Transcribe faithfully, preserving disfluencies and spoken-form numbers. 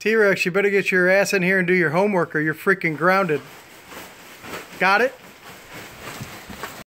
T-Rex, you better get your ass in here and do your homework or you're freaking grounded. Got it?